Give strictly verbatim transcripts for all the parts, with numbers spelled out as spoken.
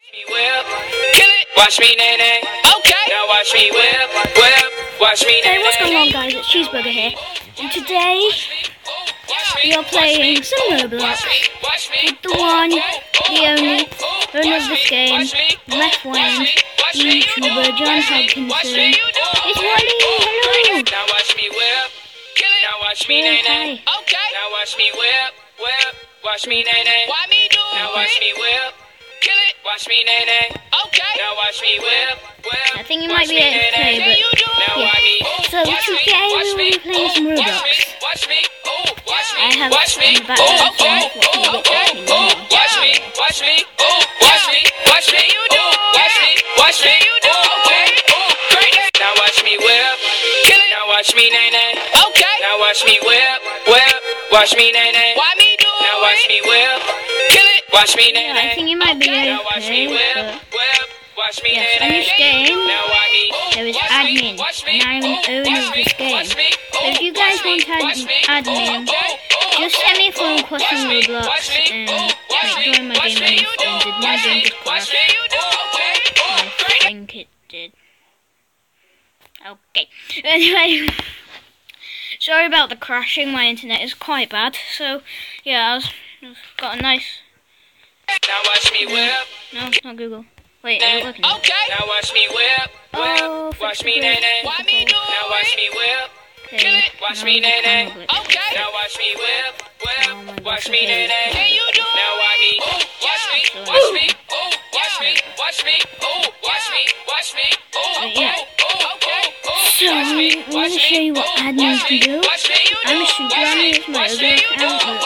Whip, kill it. Watch me, nay, nay. Okay. Now watch me whip, whip. Watch me, nay, nay. Hey, what's going on, guys? It's Cheeseburger here, and today we are playing some Roblox with the one, the only, owner of this game, left wing YouTuber John Hodkinson. It's Wally. Hello. Now watch me whip, kill it. Now watch me, nay, nay. Okay. Now watch me whip, whip. Watch me, nay, nay. Why me do it? Now watch me whip. Kill it, watch me, nay, nay. Okay. Now watch me whip, whip. I think you might be able to play, but yeah. So today we will be playing some Roblox. I have in the background some Watch me, watch me, watch me, watch me, you do. Watch me, watch me, you do. Okay. Great. Now watch me whip, kill it. Now watch me, nay, nay. Okay. Now watch me whip, whip. Watch me, nay, nay. Why me do? Now watch me whip, kill it. Watch me, nay, nay. I think you might be able to play, but yes, on this game, there is admin, and I'm an owner of this game. So if you guys want admin, just send me a phone call on Roblox and like, join my game on this game. Did my game just crash? I think it did. Okay. Anyway, sorry about the crashing. My internet is quite bad. So yeah, I was, I've got a nice. Now watch me whip. No, not Google. Wait, I'm looking. Okay. Now watch me whip. Oh, watch me, nay, nay. Why me do? Now watch me whip. Kill it. Watch me, nay, nay. Okay. Now watch me whip. Whip. Watch me, nay, nay. Can you do? Now watch me. Watch me. Watch me. Watch me. Watch me. Watch me. Watch me. Yeah. So I'm going to show you what admin can do. I'm a super admin. It's my other account.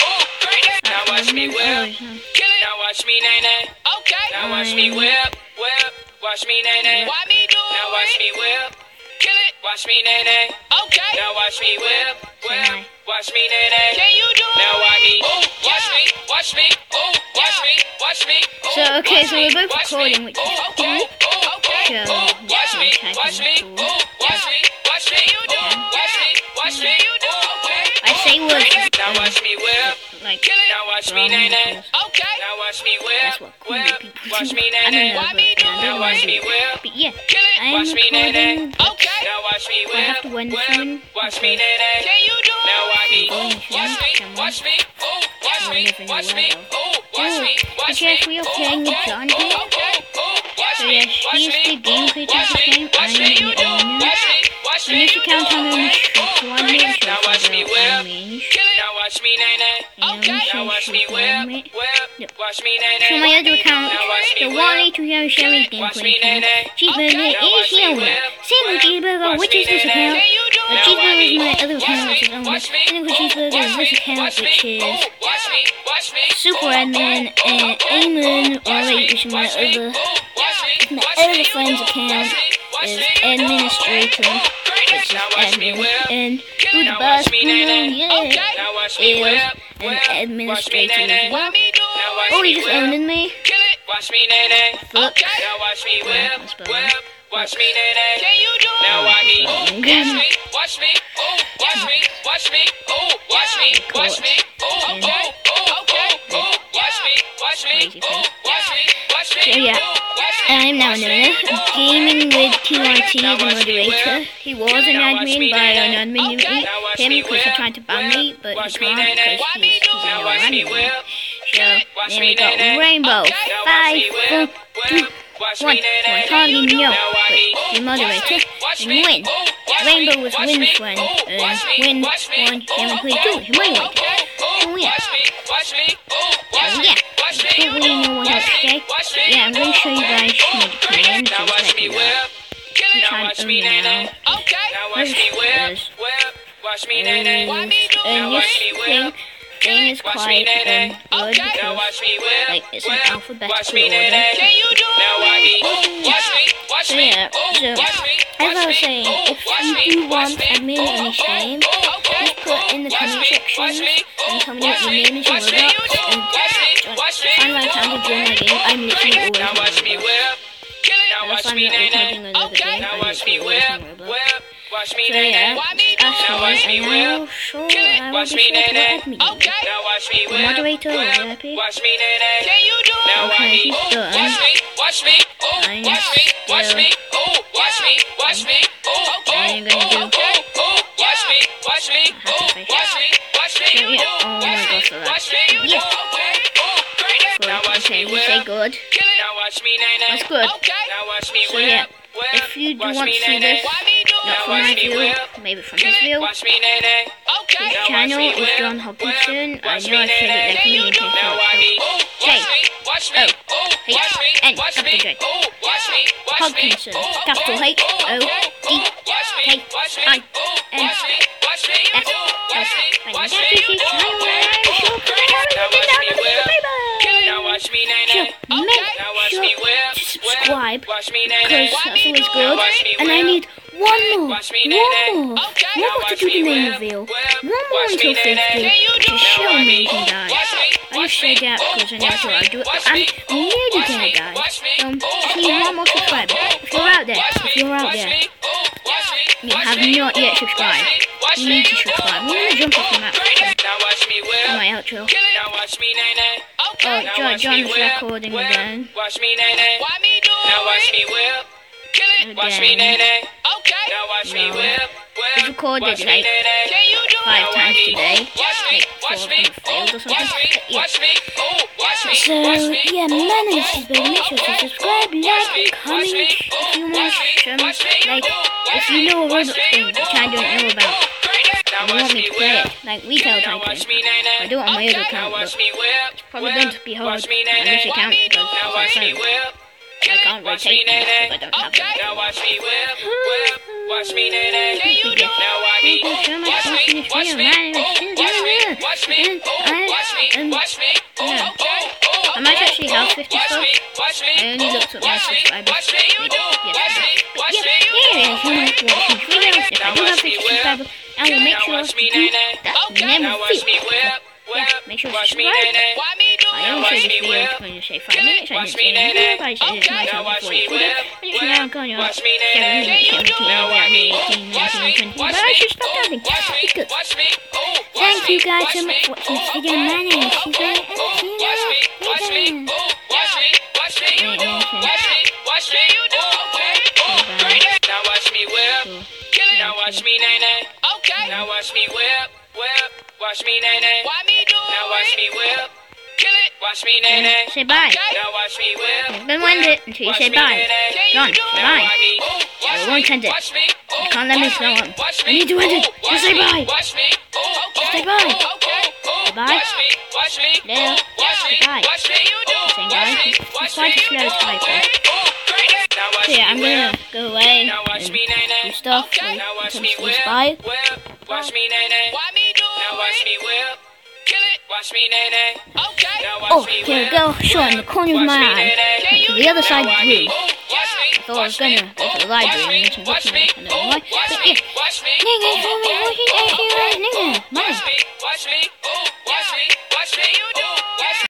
Now watch me whip. Now watch me, nay, nay. Okay. Now watch me whip, whip. Watch me, nay, nay. Why me do? Now watch me whip. Kill it. Watch me, nay, nay. Okay. Now watch me whip, whip. Watch me, nay, nay. Can you do? Now watch me. Watch me. Watch me. Watch me. Watch me. So okay, so we're both recording, which is cool. So watch me. Watch me. Watch me. Watch me. You do. Watch me. Watch me. You do. I say words. Now watch me whip. Like, now watch me, nay, nay. Okay. Now watch me whip, whip. Watch me, nay, nay. Now watch me whip. But yeah, I am watch me, nay, nay. recording. Okay. Now watch me whip. I have to win soon. Watch me, nay, nay. Can you do? Now watch me. Watch me. Watch me. Watch me. Watch me. Watch me. But yes, we are playing with John here. So yes, he is the game creator of the game. I am the owner. On this account, I'm on the street. One minute. Now watch me whip. Now watch me, nay, nay. Okay. Now watch me whip, whip. Watch me, nay, nay. So my other account, the Wally to Young Sherry's gameplay account. Cheeseburger is the owner. Same with Cheeseburger, which is this account. Uh, Cheeseburger is my other account, which is owner. Same with Cheeseburger is this account, which is Super Admin, and Eamon, or wait, which is my other, my other friend's account, is Administrator, which is admin, and who the boss, Bruno, yeah, is an administrator as well. Oh, he just owned me. Watch me, nay, nay. Fuck. Now watch me whip, whip. Watch me, nay, nay. Can you do? Now watch me. Watch me. Watch me. Oh, watch me. Watch me. Oh, watch me. Watch me. Oh, oh, oh, okay. Oh, watch me. Watch me. Oh, watch me. Watch me. So yeah, I'm now an owner. Gaming with T Y T, the moderator. He was an admin, but an admin knew him because he tried to ban me, but he can't because he's, he's a new admin. So then we got Rainbow. Five, four, two, one. I hardly know, but the moderator and win. Rainbow was Win's friend, and Win one, Cameron played two. He might win. So yeah. So yeah. I don't really know what else to say. But yeah, I'm going to show you guys my commands. So check it out. I'm trying to own it now. First is, and this thing, thing is quite um, good because like it's an alphabetical order. So yeah, so as I was saying, if you do want admin in this game, just put in the comment sections and tell me what your name is in Roblox and find my account to join my game. I'm literally always on Roblox. I'll find my account in another game, but it's always on Roblox. Wash me, So nay, yeah, nay. that's Now watch me and I whip. will show, Kill it. I will Watch be me, sure nay, to nay. admin. Okay. Now watch me The whip. moderator will Whip. be happy. Watch me, nay, nay. Can you do it? Now watch Okay, me. he's Ooh, done. watch me. Watch me. Ooh, I'm watch me. Watch still- me. Ooh, watch me. Watch me. Ooh, What are you ooh, gonna do? ooh, okay. Ooh, watch me. Watch me. I have to Ooh, face. watch me. Watch me. So, yeah. Ooh, Oh my watch me. gosh, so that- Watch me. Yeah. Okay. Ooh, great. Good. Now watch Okay, me we say whip. good. Kill it. Now watch me, nay, nay. That's good. Okay. Now watch me So whip. yeah, Whip. if you do Watch want me, to see nay, nay. this, Why me do it? not Now from watch my me view, whip. maybe from Kill his it. view. Watch me, nay, nay. Okay. His Now watch channel me is whip. John Hopkinson. Whip. I Watch know me, I nay, said it nay. like a Can you million do times. it? Now so- watch me. so- Ooh, J. watch me. Watch me. O. Ooh, H. watch me. N. Watch Capital me. J. Ooh, watch me. Watch me. Hopkinson. Ooh, Capital ooh, H. ooh, O. okay. D. Ooh, watch me. K. Watch me. I. Ooh, N. watch me. Watch me. You S. do. Watch me. Like, Watch that's me. his Ooh, channel, okay. and I'm sure Ooh, great. Now watch me whip. Kill it. Now subscribe. watch me, nay, So nay. make Okay. Now watch sure me whip. to Whip. subscribe, Watch me, nay, nay. because Why that's me always do it? good. Watch me And I whip. need one more, Watch me, nay, nay. one more, Okay. one Now more to watch do the me name whip. reveal. Whip. One more Watch me, until nay, nay. fifty Can you do to it? show Now watch me me. you can die. Watch me. I Watch just me. say that because I Ooh, never watch thought me. I'd do it, but Watch I'm me. Ooh, nearly watch there, me. guys. Watch me. Um, Ooh, just need ooh, one more ooh, subscriber. ooh, If you're out there, watch if me. you're out Watch there, me. Ooh, watch me. you Watch have me. not yet Ooh, subscribed, watch me. Watch you me. need to subscribe. Ooh, We're gonna okay. jump off the Ooh, map. great. Now watch me whip. My outro. Kill it. Now watch me, nay, nay. Okay. Oh, Now John, watch me John's whip. recording Whip. again. Watch me, nay, nay. Why me do it? Now watch me whip. Kill it. Watch me, nay, Again. nay. Okay. Now watch me No. whip. Whip. We've recorded Watch me, like nay, nay. Can you do it? five Now watch times me. today. Watch me. Like four Watch of me. them failed or Ooh, something. watch me. But yeah. Watch me. Ooh, watch me. So, Watch me. yeah, Ooh, man, this ooh, is Baby. Make sure to ooh, subscribe, ooh, like, watch me. and Watch comment me. if you Ooh, want watch me. some, Watch me. like, Ooh, if you know a watch Roblox me. thing, which I don't know about, Ooh, great. Now and you watch want me me to play whip. it, like Retail Now watch Tycoon. me, nay, nay. I do it on my Okay. other account, Now watch but me whip. it's probably Whip. going to be hard Watch me, on nay, nay. this account because Now it's watch my me phone. whip. I can't Watch rotate me, nay, it nay. because I don't have Okay. it. Now watch me whip. Whip. Watch me, nay, nay. Can you do it? Now watch me. Thank you so much Watch for me. watching this Watch video, me. man. Ooh, It's watch me. still Watch me. And Ooh, I- watch me. and- Watch me. Ooh, yeah. ooh, ooh, I might ooh, actually have ooh, fifty watch subs. me. Watch me. I only Ooh, looked at my watch me. subscribers. Watch me. You do. Yes, Watch me. but Watch yeah, me. You yeah, do. if you want to watch these videos, if I do have fifty subscribers, I will make sure to do that Okay. Now watch me never whip. Yeah, Whip. make sure to Watch me, subscribe. nay, nay. Why me do I it? don't Watch say me this video whip. is going to say five Kill it. minutes. I Watch didn't me, say nay, anything. nay. I said it's Okay. my Now channel watch before me you put it. whip. And you Whip. now go on your Watch me, nay, nay. seventeen, Can you do seventeen, it? Now watch me. eighteen, Watch nineteen, me. twenty. Watch But I me. should stop Ooh, counting. watch me. Because Watch me. Ooh, watch thank me. you guys Watch so much me. for watching this Ooh, video. My name is ooh, Susan, ooh, and see you watch me. Watch me. later. Ooh, watch me. Watch me. You Wait, do. okay. Watch me. Watch me. You do. Okay. Ooh, Bye-bye. great. Now watch me whip. Cool. Kill it. Now watch me, nay, nay. Okay. Now watch me whip. Whip. Watch me, nay, nay. Why me do it? Now watch me whip. Kill it. Watch me, nay, nay. Say bye. Okay. Now watch me whip. Then wind it until you Watch say me, bye. nay, nay. Can John, you do say it? bye. Now watch me. Ooh, I watch won't me. end it. Watch me. You Ooh, can't let me watch slow me. on. Watch I me. need to end it. Ooh, Just watch say me. bye. Watch me. Ooh, Just say ooh, bye. ooh, okay. Ooh, Bye. watch me. Watch me. Later. Ooh, watch me. Bye. Watch me. You do. Saying Watch bye. me. It's Watch quite me. a slow You do. typer. Okay. Ooh, great. Now watch So yeah, I'm me gonna whip. go away Now watch and me, nay, nay. do stuff. Okay. Like, Now watch until me it says whip. bye. Whip. Watch me, nay, nay. Why me do it? Now watch me whip. Kill it. Watch me, nay, nay. Okay. Now watch Oh, me here we whip. go. Short in the corner of Watch my me, eye. nay, nay. Went to the other side of the room. Ooh, watch me. I thought I was gonna go to the library and to Watch look me. at it. I don't know why. Ooh, watch But me. yeah. Watch me. Nigga, Ooh, show me okay. watching Ooh, F U S, okay. nigga. Ooh, Man. Watch me. Watch me. Ooh, watch me. Watch me. You do.